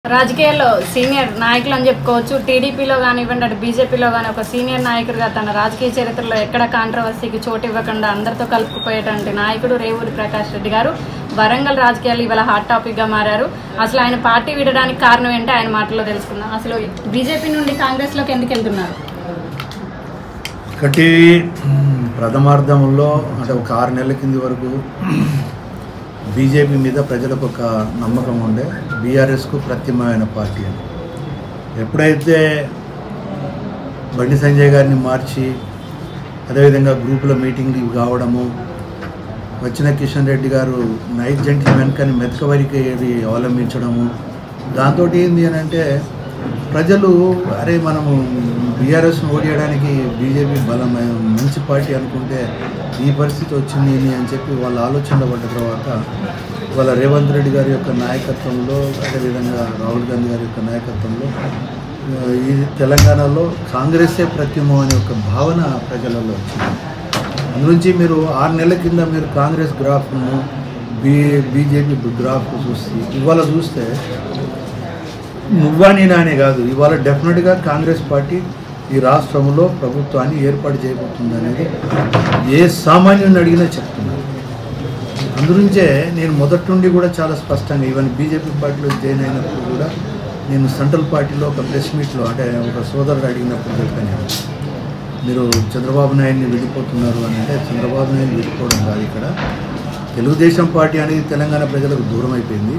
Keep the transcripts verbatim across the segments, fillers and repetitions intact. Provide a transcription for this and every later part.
రాజకీయాల్లో సీనియర్ నాయకులు అని చెప్పుకోవచ్చు. టీడీపీలో కానివ్వండి, అటు బీజేపీలో కానీ ఒక సీనియర్ నాయకుడిగా తన రాజకీయ చరిత్రలో ఎక్కడ కాంట్రవర్సీకి చోటు ఇవ్వకుండా అందరితో కలుపుకుపోయేటువంటి నాయకుడు రేవూరి ప్రకాష్ రెడ్డి గారు వరంగల్ రాజకీయాలు ఇవాళ హాట్ టాపిక్గా మారారు. అసలు ఆయన పార్టీ విడడానికి కారణం ఏంటో ఆయన మాటల్లో తెలుసుకుందాం. అసలు బీజేపీ నుండి కాంగ్రెస్లోకి ఎందుకు వెళ్తున్నారు? ఒకటి ప్రథమార్థంలో అంటే ఒక ఆరు నెలల కింది వరకు బీజేపీ మీద ప్రజలకు ఒక నమ్మకం ఉండే, బీఆర్ఎస్కు ప్రత్యామ్నాయమైన పార్టీ అని. ఎప్పుడైతే బండి సంజయ్ గారిని మార్చి అదేవిధంగా గ్రూపుల మీటింగ్లు కావడము, వచ్చిన కిషన్ రెడ్డి గారు నైట్ జెంటిల్మెన్ కానీ మెతకవరికి అవలంబించడము, దాంతో ఏంది అని అంటే ప్రజలు అరే మనము బీఆర్ఎస్ను ఓడియడానికి బీజేపీ బలం మంచి పార్టీ అనుకుంటే ఈ పరిస్థితి వచ్చింది అని చెప్పి వాళ్ళ ఆలోచనలో పడ్డ తర్వాత వాళ్ళ రేవంత్ రెడ్డి గారి యొక్క నాయకత్వంలో అదేవిధంగా రాహుల్ గాంధీ గారి యొక్క నాయకత్వంలో ఈ తెలంగాణలో కాంగ్రెసే ప్రత్యామ్నాయం అనే ఒక భావన ప్రజలలో వచ్చింది. అందునుంచి మీరు ఆరు నెలల కింద మీరు కాంగ్రెస్ గ్రాఫ్ను బీ బీజేపీ గ్రాఫ్ చూసి ఇవాళ చూస్తే నువ్వా నేనా అనే కాదు, ఇవాళ డెఫినెట్గా కాంగ్రెస్ పార్టీ ఈ రాష్ట్రంలో ప్రభుత్వాన్ని ఏర్పాటు చేయబోతుంది అనేది ఏ సామాన్యుని అడిగినా చెప్తున్నారు. అందునుంచే నేను మొదటి నుండి కూడా చాలా స్పష్టంగా ఈవెన్ బీజేపీ పార్టీలో జాయిన్ అయినప్పుడు కూడా నేను సెంట్రల్ పార్టీలో ఒక ప్రెస్ మీట్లో అంటే ఒక సోదరుడు అడిగినప్పుడు చెప్పాను, మీరు చంద్రబాబు నాయుడిని విడిపోతున్నారు అని. అంటే చంద్రబాబు నాయుడు విడిపోవడం కాదు, ఇక్కడ తెలుగుదేశం పార్టీ అనేది తెలంగాణ ప్రజలకు దూరం అయిపోయింది.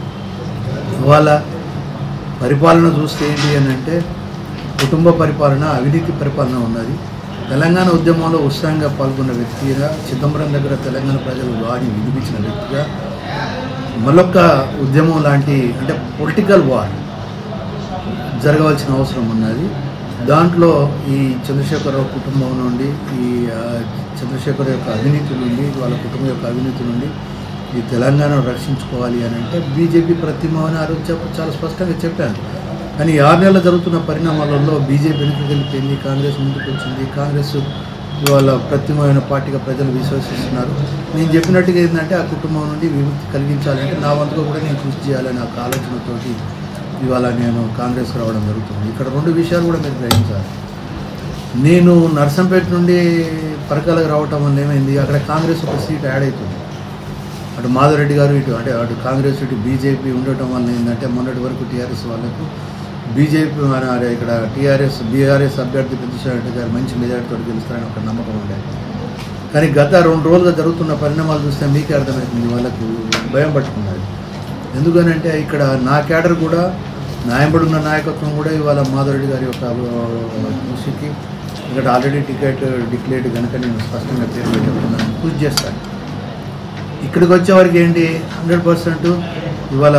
ఇవాళ పరిపాలన చూస్తే ఏంటి అని అంటే కుటుంబ పరిపాలన, అవినీతి పరిపాలన ఉన్నది. తెలంగాణ ఉద్యమంలో ఉత్సాహంగా పాల్గొన్న వ్యక్తిగా, చిదంబరం దగ్గర తెలంగాణ ప్రజలు వారిని వినిపించిన వ్యక్తిగా మరొక ఉద్యమం లాంటి అంటే పొలిటికల్ వార్ జరగవలసిన అవసరం ఉన్నది. దాంట్లో ఈ చంద్రశేఖరరావు కుటుంబం నుండి, ఈ చంద్రశేఖర్ యొక్క అవినీతి నుండి, వాళ్ళ కుటుంబం యొక్క అవినీతి నుండి ఈ తెలంగాణను రక్షించుకోవాలి అని అంటే బీజేపీ ప్రతిమని ఆ రోజు చెప్ప చాలా స్పష్టంగా చెప్పాను. కానీ ఆరు నెలలు జరుగుతున్న పరిణామాలలో బీజేపీ వెనుకకి వెళ్ళిపోయింది, కాంగ్రెస్ ముందుకు వచ్చింది. కాంగ్రెస్ ఇవాళ ప్రత్యామ్నాయమైన పార్టీగా ప్రజలు విశ్వసిస్తున్నారు. నేను చెప్పినట్టుగా ఏంటంటే ఆ కుటుంబం నుండి విముక్తి కలిగించాలంటే నా వంతుగా కూడా నేను కృషి చేయాలని ఒక ఆలోచనతోటి ఇవాళ నేను కాంగ్రెస్ రావడం జరుగుతుంది. ఇక్కడ రెండు విషయాలు కూడా మీరు గ్రహించాలి. నేను నర్సంపేట నుండి పరకాలకు రావటం వల్ల ఏమైంది, అక్కడ కాంగ్రెస్ ఒక సీట్ యాడ్ అవుతుంది. అటు మాధవరెడ్డి గారు ఇటు అంటే అటు కాంగ్రెస్ ఇటు బీజేపీ ఉండటం వల్ల ఏంటంటే మొన్నటి వరకు టీఆర్ఎస్ వాళ్ళకు బీజేపీ ఇక్కడ టీఆర్ఎస్ బీఆర్ఎస్ అభ్యర్థి పెద్దరెడ్డి గారు మంచి మెజార్టీతో గెలుస్తారని ఒక నమ్మకం ఉండేది. కానీ గత రెండు రోజులుగా జరుగుతున్న పరిణామాలు చూస్తే మీకే అర్థమవుతుంది, వాళ్ళకు భయం పట్టుకున్నది. ఎందుకనంటే ఇక్కడ నా క్యాడర్ కూడా న్యాయంబడి ఉన్న నాయకత్వం కూడా ఇవాళ మాధవరెడ్డి గారి యొక్క కృషికి ఇక్కడ ఆల్రెడీ టికెట్ డిక్లేర్డ్ కనుక నేను స్పష్టంగా పేరు చెప్తున్నాను, కృషి చేస్తాను. ఇక్కడికి వచ్చేవారికి ఏంటి హండ్రెడ్ పర్సెంట్ ఇవాళ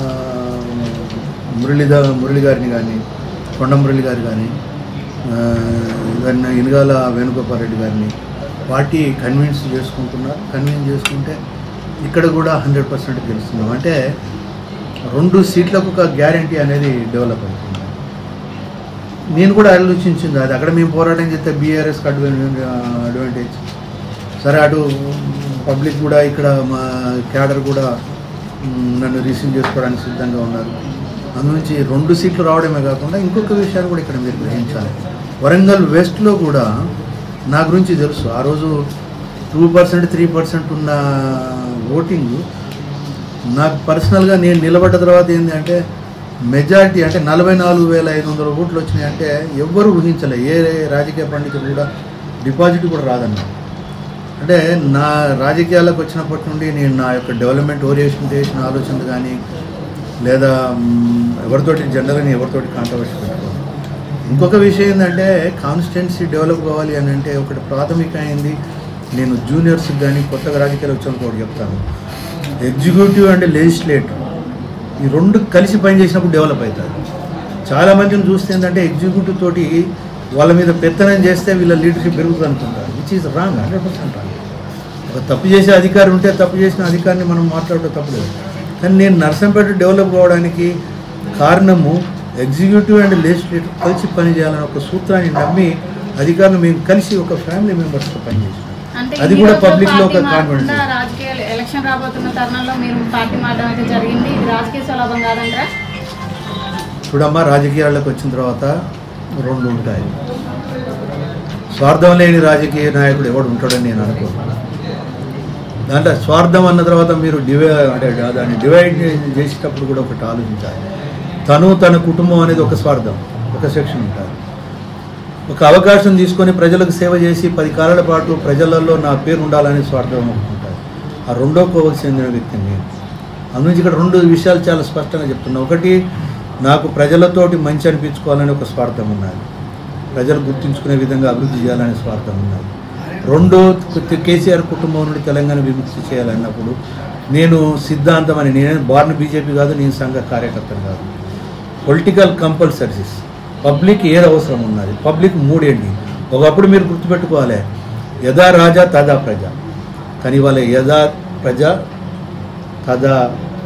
మురళీధ మురళి గారిని కానీ, కొండ మురళి గారు కానీ, ఇవన్నీ ఇనుగాల వేణుగోపాల్ రెడ్డి గారిని పార్టీ కన్విన్స్ చేసుకుంటున్నారు. కన్విన్స్ చేసుకుంటే ఇక్కడ కూడా హండ్రెడ్ పర్సెంట్ గెలుస్తున్నాం. అంటే రెండు సీట్లకు ఒక గ్యారంటీ అనేది డెవలప్ అవుతుంది. నేను కూడా ఆలోచించింది అది, అక్కడ మేము పోరాటం చేస్తే బీఆర్ఎస్కి అడ్వాంటేజ్ అడ్వాంటేజ్ సరే, అటు పబ్లిక్ కూడా ఇక్కడ మా క్యాడర్ కూడా నన్ను రిసీవ్ చేసుకోవడానికి సిద్ధంగా ఉన్నారు. అందునుంచి రెండు సీట్లు రావడమే కాకుండా ఇంకొక విషయాన్ని కూడా ఇక్కడ మీరు గ్రహించాలి. వరంగల్ వెస్ట్లో కూడా నా గురించి తెలుసు. ఆ రోజు టూ పర్సెంట్ త్రీ పర్సెంట్ ఉన్న ఓటింగ్ నాకు పర్సనల్గా నేను నిలబడ్డ తర్వాత ఏంటి అంటే మెజార్టీ అంటే నలభై నాలుగు వేల ఐదు వందల ఓట్లు వచ్చినాయి. అంటే ఎవ్వరూ ఊహించలే, ఏ రాజకీయ పండితులు కూడా డిపాజిట్ కూడా రాదన్నారు. అంటే నా రాజకీయాలకు వచ్చినప్పటి నుండి నేను నా యొక్క డెవలప్మెంట్ ఓరియేషన్ చేసిన ఆలోచనలు కానీ లేదా ఎవరితోటి జనరల్గా ఎవరితోటి కాంట్రవర్సీ పెట్టుకోవాలి. ఇంకొక విషయం ఏంటంటే కాన్స్టిట్యున్సీ డెవలప్ కావాలి అని అంటే ఒకటి ప్రాథమిక అయింది. నేను జూనియర్స్కి కానీ కొత్తగా రాజకీయాలు వచ్చాను ఒకటి చెప్తాను, ఎగ్జిక్యూటివ్ అండ్ లెజిస్లేటివ్ ఈ రెండు కలిసి పనిచేసినప్పుడు డెవలప్ అవుతారు. చాలామందిని చూస్తే ఏంటంటే ఎగ్జిక్యూటివ్ తోటి వాళ్ళ మీద పెత్తనం చేస్తే వీళ్ళ లీడర్షిప్ పెరుగుతుంది అనుకుంటారు, which is wrong, hundred percent wrong. ఒక తప్పు చేసే అధికారి ఉంటే తప్పు చేసిన అధికారిని మనం మాట్లాడటం తప్పలేదు. కానీ నేను నర్సంపేట డెవలప్ కావడానికి కారణము ఎగ్జిక్యూటివ్ అండ్ లెజిస్లేటివ్ కలిసి పనిచేయాలని ఒక సూత్రాన్ని నమ్మి అధికారులు మేము కలిసి ఒక ఫ్యామిలీ మెంబర్స్తో పనిచేసాం. అది కూడా పబ్లిక్లో ఒక కాన్ఫిడెన్స్. రాజకీయ ఎలక్షన్ రాబోతున్న తరుణంలో మీరు పార్టీ మారడం అయితే జరిగింది, ఇది రాజకీయ సులభం కాదంటారా? చూడమ్మా, రాజకీయాల్లోకి వచ్చిన తర్వాత రెండు ఉంటాయి. స్వార్థం లేని రాజకీయ నాయకుడు ఎవడు ఉంటాడని నేను అనుకోను. దాంట్లో స్వార్థం అన్న తర్వాత మీరు డివై అంటే దాన్ని డివైడ్ చేసేటప్పుడు కూడా ఒకటి ఆలోచించాలి. తను తన కుటుంబం అనేది ఒక స్వార్థం, ఒక సెక్షన్ ఉంటుంది. ఒక అవకాశం తీసుకొని ప్రజలకు సేవ చేసి పది కాలాల పాటు ప్రజలలో నా పేరు ఉండాలని స్వార్థం అనుకుంటారు. ఆ రెండో కోవకు చెందిన వ్యక్తిని నేను. అందునుంచి ఇక్కడ రెండు విషయాలు చాలా స్పష్టంగా చెప్తున్నా. ఒకటి, నాకు ప్రజలతోటి మంచి అనిపించుకోవాలని ఒక స్వార్థం ఉన్నది, ప్రజలు గుర్తుంచుకునే విధంగా అభివృద్ధి చేయాలనే స్వార్థం ఉన్నది. రెండో, కేసీఆర్ కుటుంబం నుండి తెలంగాణ విముక్తి చేయాలన్నప్పుడు నేను సిద్ధాంతం అని, నేను బార్న్ బీజేపీ కాదు, నేను సంఘ కార్యకర్తను కాదు. పొలిటికల్ కంపల్సరీస్, పబ్లిక్ ఏది అవసరం ఉన్నది, పబ్లిక్ మూడేంటి. ఒకప్పుడు మీరు గుర్తుపెట్టుకోవాలి, యథా రాజా తదా ప్రజ. కానీ వాళ్ళ యథా ప్రజ తదా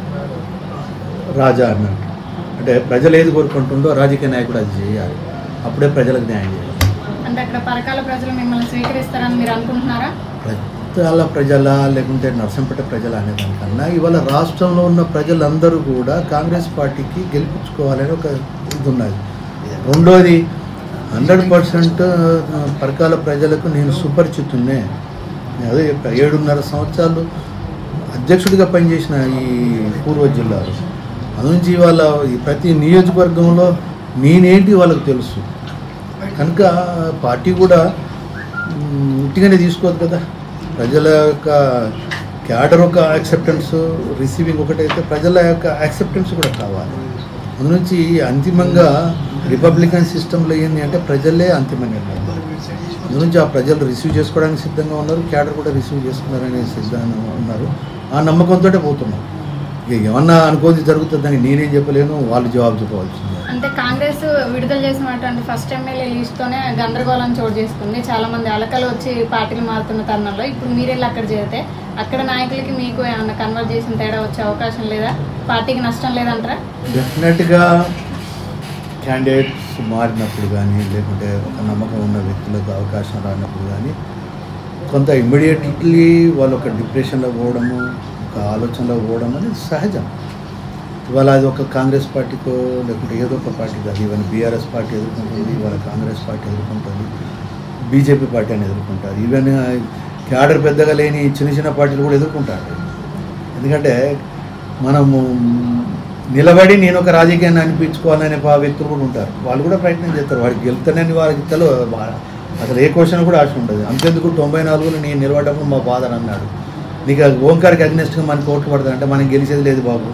రాజా అన్నట్టు. అంటే ప్రజలు ఏది కోరుకుంటుందో రాజకీయ నాయకుడు అది చేయాలి, అప్పుడే ప్రజలకు న్యాయం చేయాలి. అంటే అక్కడ పరకాల ప్రజలు మిమ్మల్ని స్వీకరిస్తారని మీరు అనుకుంటున్నారా? పరకాల ప్రజల లేకుంటే నర్సంపేట ప్రజల అనేదానికన్నా ఇవాళ రాష్ట్రంలో ఉన్న ప్రజలందరూ కూడా కాంగ్రెస్ పార్టీకి గెలిపించుకోవాలని ఒక ఇది ఉన్నది. రెండోది, హండ్రెడ్ పర్సెంట్ పరకాల ప్రజలకు నేను సుపరిచితున్నే. అదే చెప్పా, ఏడున్నర సంవత్సరాలు అధ్యక్షుడిగా పనిచేసిన ఈ పూర్వ జిల్లాలో. అందునుంచి వాళ్ళ ప్రతి నియోజకవర్గంలో నేనేంటి వాళ్ళకు తెలుసు కనుక పార్టీ కూడా ఉట్టిగానే తీసుకోదు కదా. ప్రజల యొక్క క్యాడర్ ఒక యాక్సెప్టెన్స్, రిసీవింగ్ ఒకటైతే ప్రజల యొక్క యాక్సెప్టెన్స్ కూడా కావాలి. అందునుంచి అంతిమంగా రిపబ్లికన్ సిస్టంలో ఏంటి అంటే ప్రజలే అంతిమ నిర్ణయం. అందునుంచి ఆ ప్రజలు రిసీవ్ చేసుకోవడానికి సిద్ధంగా ఉన్నారు, క్యాడర్ కూడా రిసీవ్ చేసుకున్నారనే సిద్ధంగా ఉన్నారు. ఆ నమ్మకంతో పోతున్నాం. ఇక ఏమన్నా అనుకోని జరుగుతుందని నేనేం చెప్పలేను, వాళ్ళు జవాబు చెప్పవలసింది. అంటే కాంగ్రెస్ విడుదల చేసినటువంటి ఫస్ట్ ఎమ్మెల్యే లిస్ట్తోనే గందరగోళం చోటు చేసుకుంది. చాలా మంది అలకలు వచ్చి పార్టీలు మారుతున్న తరుణంలో ఇప్పుడు మీరెళ్ళి అక్కడ చేరితే అక్కడ నాయకులకి మీకు ఏమన్నా కన్వర్ట్ చేసిన తేడా వచ్చే అవకాశం లేదా? పార్టీకి నష్టం లేదంటారా? డెఫినెట్గా క్యాండిడేట్స్ మారినప్పుడు కానీ లేకుంటే ఒక నమ్మకం ఉన్న వ్యక్తులకు అవకాశం రానప్పుడు కానీ కొంత ఇమ్మీడియట్లీ వాళ్ళు ఒక డిప్రెషన్లో పోవడము, ఒక ఆలోచనలో పోవడం అనేది సహజం. ఇవాళ అది ఒక కాంగ్రెస్ పార్టీకో లేకుంటే ఏదో ఒక పార్టీ కాదు. ఇవాళ బీఆర్ఎస్ పార్టీ ఎదుర్కొంటుంది, ఇవాళ కాంగ్రెస్ పార్టీ ఎదుర్కొంటుంది, బీజేపీ పార్టీ అని ఎదుర్కొంటారు. ఈవెన్ క్యాడర్ పెద్దగా లేని చిన్న చిన్న పార్టీలు కూడా ఎదుర్కొంటారు. ఎందుకంటే మనము నిలబడి నేను ఒక రాజకీయాన్ని అనిపించుకోవాలనే వ్యక్తులు కూడా ఉంటారు. వాళ్ళు కూడా ప్రయత్నం చేస్తారు. వాడికి గెలుతానని వారికి తెలియదు, అసలు ఏ క్వశ్చన్ కూడా ఆశ ఉండదు. అంతెందుకు తొంభై నాలుగులో నేను నిలబడ్డప్పుడు మా ఫాదర్ అన్నాడు, నీకు ఓంకార్కి అగ్నెస్ట్గా మనకి ఓట్లు పడతాయి అంటే మనం గెలిచేది లేదు బాబు,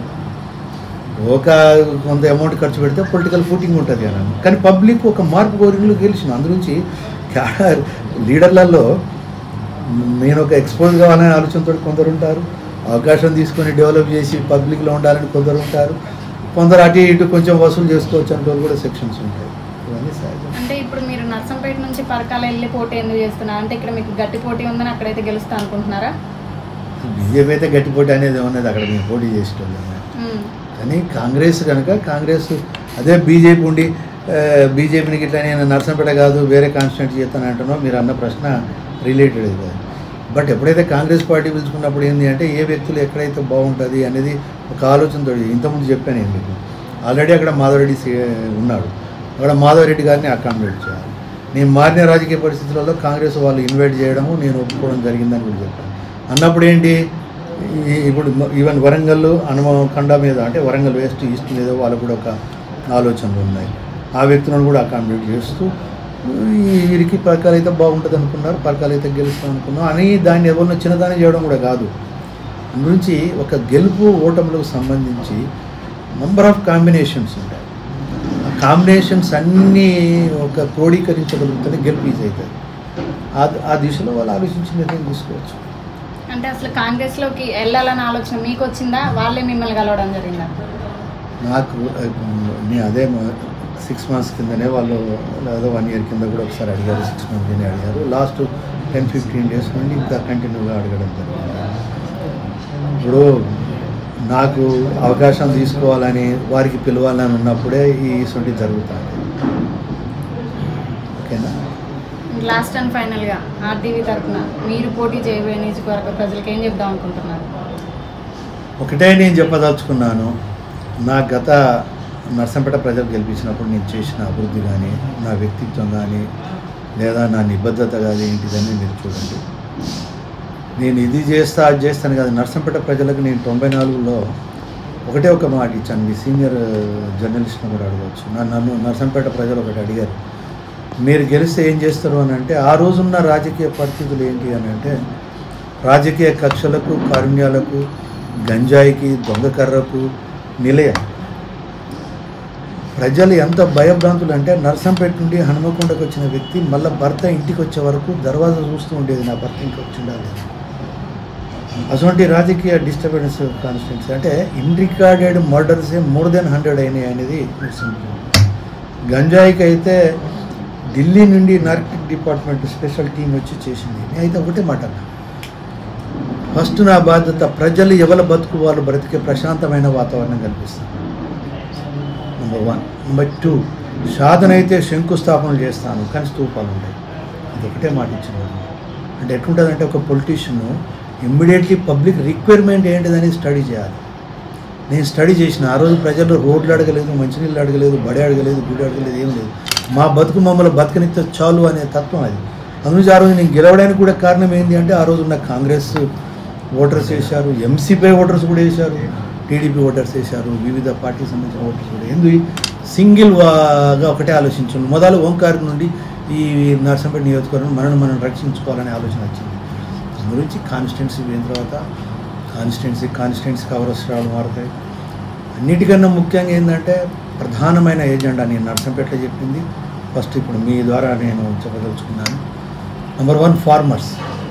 ఒక కొంత అమౌంట్ ఖర్చు పెడితే పొలిటికల్ ఫూటింగ్ ఉంటుంది అని. కానీ పబ్లిక్ ఒక మార్పు కోరికలు గెలిచిన అందునుంచి క్యాడర్ లీడర్లలో నేను ఒక ఎక్స్పోజ్ కావాలనే ఆలోచనతో కొందరు ఉంటారు, అవకాశం తీసుకొని డెవలప్ చేసి పబ్లిక్లో ఉండాలని కొందరు ఉంటారు, కొందరు అటు ఇటు కొంచెం వసూలు చేసుకోవచ్చు అంటే కూడా సెక్షన్స్ ఉంటాయి. ఇవన్నీ సహజం. అంటే ఇప్పుడు మీరు నర్సంపేట నుంచి పరకాల వెళ్ళి పోటీ ఎందుకు చేస్తున్నారు? అంటే ఇక్కడ మీకు గట్టి పోటీ ఉందని అక్కడైతే గెలుస్తా అనుకుంటున్నారా? బీజేపీ అయితే గట్టి పోటీ అనేది ఏమన్నది అక్కడ మేము పోటీ చేసేటోళ్ళం. కానీ కాంగ్రెస్ కనుక కాంగ్రెస్ అదే బీజేపీ ఉండి బీజేపీకి ఇట్లా నేను నర్సంపేట కాదు వేరే కాన్స్టిట్యూట్ చేస్తాను అంటున్నావు, మీరు అన్న ప్రశ్న రిలేటెడ్ కాదు. బట్ ఎప్పుడైతే కాంగ్రెస్ పార్టీ పిలుచుకున్నప్పుడు ఏంటి అంటే ఏ వ్యక్తులు ఎక్కడైతే బాగుంటుంది అనేది ఒక ఆలోచనతో, ఇంతకుముందు చెప్పాను నేను మీకు, ఆల్రెడీ అక్కడ మాధవరెడ్డి ఉన్నాడు, అక్కడ మాధవరెడ్డి గారిని అకామిడేట్ చేయాలి. నేను మారిన రాజకీయ పరిస్థితులలో కాంగ్రెస్ వాళ్ళు ఇన్వైట్ చేయడము నేను ఒప్పుకోవడం జరిగిందని కూడా చెప్పాను. అన్నప్పుడు ఏంటి, ఇప్పుడు ఈవెన్ వరంగల్ హనుమకొండ మీద అంటే వరంగల్ వెస్ట్ ఈస్ట్ మీద వాళ్ళకు కూడా ఒక ఆలోచనలు ఉన్నాయి. ఆ వ్యక్తులను కూడా అకామిడేట్ చేస్తూ వీరికి పరకాలు అయితే బాగుంటుంది అనుకున్నారు, పరకాలు అయితే గెలుస్తాం అనుకున్నాం అని దాన్ని ఎవరినో చిన్నదాన్ని చేయడం కూడా కాదు. అందుగురించి ఒక గెలుపు ఓటములకు సంబంధించి నంబర్ ఆఫ్ కాంబినేషన్స్ ఉంటాయి. ఆ కాంబినేషన్స్ అన్నీ ఒక క్రోడీకరించగలుగుతూనే గెలుపు ఈజీ అవుతుంది. ఆ దిశలో వాళ్ళు ఆలోచించి నిర్ణయం తీసుకోవచ్చు. అంటే అసలు కాంగ్రెస్లోకి వెళ్ళాలన్న ఆలోచన మీకు వచ్చిందా, వాళ్ళే మిమ్మల్ని కలవడం జరిగిందా? నాకు నేను అదే సిక్స్ మంత్స్ కిందనే వాళ్ళు లేదా వన్ ఇయర్ కింద కూడా ఒకసారి అడిగారు, సిక్స్ మంత్స్ కింద అడిగారు. లాస్ట్ టెన్ ఫిఫ్టీన్ డేస్ నుండి ఇంకా కంటిన్యూగా అడగడం జరిగింది. ఇప్పుడు నాకు అవకాశం తీసుకోవాలని వారికి పిలవాలని ఉన్నప్పుడే ఈ సొంటి జరుగుతుంది. ఓకేనా? లాస్ట్ అండ్ ఫైనల్గా ఆర్టీవీ తరఫున మీరు పోటీ చేయబోయే నియోజకవర్గ ప్రజలకు ఏం చెప్దాం అనుకుంటున్నారు? ఒకటే నేను చెప్పదలుచుకున్నాను, నా గత నర్సంపేట ప్రజలు గెలిపించినప్పుడు నేను చేసిన అభివృద్ధి కానీ నా వ్యక్తిత్వం కానీ లేదా నా నిబద్ధత కానీ ఏంటిదని మీరు చూడండి. నేను ఇది చేస్తా అది చేస్తాను కాదు. నర్సంపేట ప్రజలకు నేను తొంభై నాలుగులో ఒకటే ఒక మాట ఇచ్చాను. మీ సీనియర్ జర్నలిస్ట్ని కూడా అడగవచ్చు. నన్ను నర్సంపేట ప్రజలు ఒకటి అడిగారు, మీరు గెలిస్తే ఏం చేస్తారు అని అంటే, ఆ రోజున్న రాజకీయ పరిస్థితులు ఏంటి అని అంటే రాజకీయ కక్షలకు, కారుణ్యాలకు, గంజాయికి, దొంగకర్రకు నిలయం. ప్రజలు ఎంత భయభ్రాంతులు అంటే నర్సంపేట నుండి హనుమకొండకు వచ్చిన వ్యక్తి మళ్ళీ భర్త ఇంటికి వచ్చే వరకు దర్వాజా చూస్తూ ఉండేది, నా భర్త ఇంటికి వచ్చి ఉండాలి. అటువంటి రాజకీయ డిస్టర్బెన్స్ కాన్స్టిట్యున్సీ. అంటే ఇన్ రికార్డెడ్ మర్డర్సే మోర్ దెన్ హండ్రెడ్ అయినాయి అనేది గంజాయికి అయితే ఢిల్లీ నుండి నార్కటిక్ డిపార్ట్మెంట్ స్పెషల్ టీం వచ్చి చేసింది. అయితే ఒకటే మాట, ఫస్ట్ నా బాధ్యత ప్రజలు ఎవరి బతుకు వాళ్ళు బ్రతికే ప్రశాంతమైన వాతావరణం కల్పిస్తాను, నెంబర్ వన్. నెంబర్ టూ, సాధన అయితే శంకుస్థాపనలు చేస్తాను కానీ స్తూపాలు ఉంటాయి. ఇది ఒకటే మాట ఇచ్చిన. అంటే ఎట్లుంటుందంటే ఒక పొలిటీషియన్ ఇమ్మీడియట్లీ పబ్లిక్ రిక్వైర్మెంట్ ఏంటిదని స్టడీ చేయాలి. నేను స్టడీ చేసిన ఆ రోజు ప్రజలు రోడ్లు అడగలేదు, మంచినీళ్ళు అడగలేదు, బడి అడగలేదు, గుడి అడగలేదు, ఏం లేదు. మా బతుకు మమ్మల్ని బతకనిస్తే చాలు అనే తత్వం అది. అందులోంచి ఆ రోజు నేను గెలవడానికి కూడా కారణం ఏంటి అంటే ఆ రోజు ఉన్న కాంగ్రెస్ ఓటర్స్ వేశారు, ఎంసీపీ ఓటర్స్ కూడా వేశారు, టీడీపీ ఓటర్స్ వేశారు, వివిధ పార్టీకి సంబంధించిన ఓటర్స్ కూడా. ఎందుకు సింగిల్గా ఒకటే ఆలోచించాను. మొదలు ఓంకార్ నుండి ఈ నర్సంపేట నియోజకవర్గం మనల్ని మనం రక్షించుకోవాలనే ఆలోచన వచ్చింది. గురించి కాన్స్టిట్యున్సీ పోయిన తర్వాత కాన్స్టిట్యున్సీ కాన్స్టిట్యున్సీ కవరస్రాలు మారుతాయి. అన్నిటికన్నా ముఖ్యంగా ఏంటంటే ప్రధానమైన ఎజెండా నేను నర్సంపేటలో చెప్పింది ఫస్ట్ ఇప్పుడు మీ ద్వారా నేను చెప్పదలుచుకున్నాను. Number one, farmers.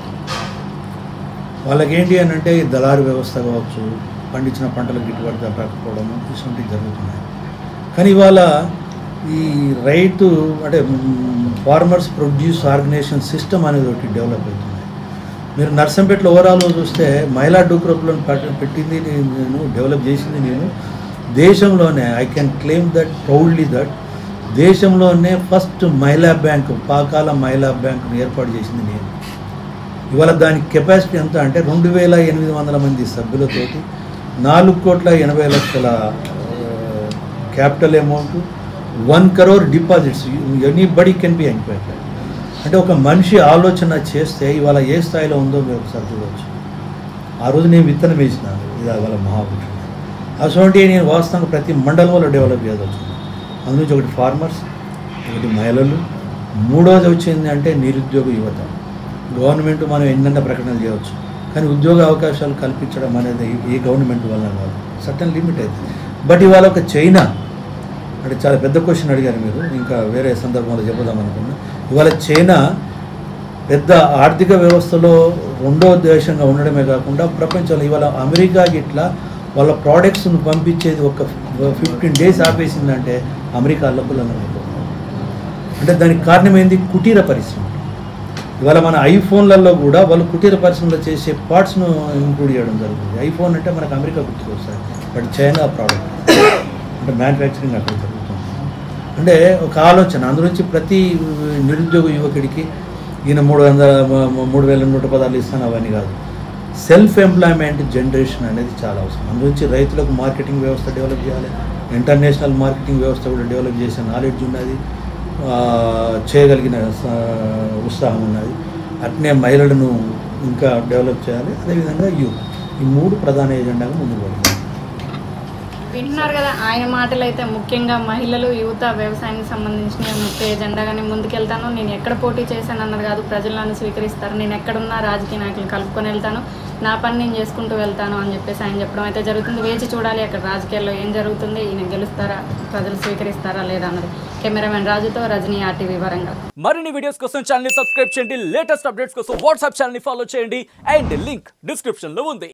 వాళ్ళకేంటి అని అంటే దళారు వ్యవస్థ కావచ్చు, పండించిన పంటలకు గిట్టుబాటు ధర రాకపోవడము ఇటువంటివి జరుగుతున్నాయి. కానీ ఇవాళ ఈ రైతు అంటే ఫార్మర్స్ ప్రొడ్యూస్ ఆర్గనైజేషన్ సిస్టమ్ అనేది ఒకటి డెవలప్ అవుతుంది. మీరు నర్సంపేటలో ఓవరాల్గా చూస్తే మహిళా డూక్రప్లను పెట్టింది నేను, డెవలప్ చేసింది నేను. దేశంలోనే I can claim that proudly that దేశంలోనే ఫస్ట్ మహిళా బ్యాంకు, పాకాల మహిళా బ్యాంకును ఏర్పాటు చేసింది నేను. ఇవాళ దాని కెపాసిటీ ఎంత అంటే రెండు వేల ఎనిమిది వందల మంది సభ్యులతోటి నాలుగు కోట్ల ఎనభై లక్షల capital amount, one crore deposits. Anybody can be enquired. అంటే ఒక మనిషి ఆలోచన చేస్తే ఇవాళ ఏ స్థాయిలో ఉందో మీరు ఒకసారి చూడవచ్చు. ఆ రోజు నేను విత్తనం వేసినాను, ఇది ఇవాళ మహాపురుషుడు. అటువంటి నేను వాస్తవంగా ప్రతి మండలంలో డెవలప్ చేయదలుచుకున్నాను. అందులోంచి ఒకటి ఫార్మర్స్, ఒకటి మహిళలు, మూడోది వచ్చింది అంటే నిరుద్యోగ యువత. గవర్నమెంట్ మనం ఎన్నెన్న ప్రకటనలు చేయవచ్చు కానీ ఉద్యోగ అవకాశాలు కల్పించడం అనేది ఏ గవర్నమెంట్ వల్ల కాదు, సర్టన్ లిమిట్ అవుతుంది. బట్ ఇవాళ ఒక చైనా అంటే చాలా పెద్ద క్వశ్చన్ అడిగారు మీరు, ఇంకా వేరే సందర్భంలో చెప్పుదాం అనుకున్నా. ఇవాళ చైనా పెద్ద ఆర్థిక వ్యవస్థలో రెండో దేశంగా ఉండడమే కాకుండా ప్రపంచంలో ఇవాళ అమెరికా గిట్లా వాళ్ళ ప్రోడక్ట్స్ను పంపించేది ఒక ఫిఫ్టీన్ డేస్ ఆపేసిందంటే అమెరికా అల్లకులను అంటే దానికి కారణం ఏంది? కుటీర పరిశ్రమ. ఇవాళ మన ఐఫోన్లలో కూడా వాళ్ళు కుటీర పరిశ్రమలో చేసే పార్ట్స్ను ఇంక్లూడ్ చేయడం జరుగుతుంది. ఐఫోన్ అంటే మనకు అమెరికా గుర్తుకొస్తాయి, బట్ చైనా ప్రోడక్ట్ అంటే మ్యానుఫ్యాక్చరింగ్ అక్కడ జరుగుతుంది. అంటే ఒక ఆలోచన అందులోంచి ప్రతి నిరుద్యోగ యువకుడికి ఈయన మూడు వందల మూడు వేల నూట పదాలు ఇస్తాను అవన్నీ కాదు, సెల్ఫ్ ఎంప్లాయ్మెంట్ జనరేషన్ అనేది చాలా అవసరం. అందులోంచి రైతులకు మార్కెటింగ్ వ్యవస్థ డెవలప్ చేయాలి, ఇంటర్నేషనల్ మార్కెటింగ్ వ్యవస్థ కూడా డెవలప్ చేసే నాలెడ్జ్ ఉన్నది, చేయగలిగిన ఉత్సాహం ఉన్నది. అట్నే మహిళలను ఇంకా డెవలప్ చేయాలి, అదేవిధంగా యూత్. ఈ మూడు ప్రధాన ఎజెండాగా ముందుకు పోతుంది. వింటున్నారు కదా ఆయన మాటలు. అయితే ముఖ్యంగా మహిళలు, యువత, వ్యవసాయానికి సంబంధించిన ముఖ్య ఎజెండాగానే ముందుకెళ్తాను. నేను ఎక్కడ పోటీ చేశాను అన్నది కాదు, ప్రజలు నన్ను స్వీకరిస్తారు, నేను ఎక్కడున్నా రాజకీయ నాయకులు కలుపుకొని వెళ్తాను, నా పని నేను చేసుకుంటూ వెళ్తాను అని చెప్పేసి ఆయన చెప్పడం అయితే జరుగుతుంది. వేచి చూడాలి అక్కడ రాజకీయాల్లో ఏం జరుగుతుంది, ఈయన గెలుస్తారా, ప్రజలు స్వీకరిస్తారా లేదా అన్నది. కెమెరామెన్ రాజుతో రజనీ, ఆర్టీవీ వరంగల్. మరిన్ని వీడియోస్ కోసం ఛానల్ ని సబ్స్క్రైబ్ చేయండి, లేటెస్ట్ అప్డేట్స్ కోసం వాట్సాప్ ఛానల్ ని ఫాలో చేయండి అండ్ లింక్ డిస్క్రిప్షన్ లో ఉంది.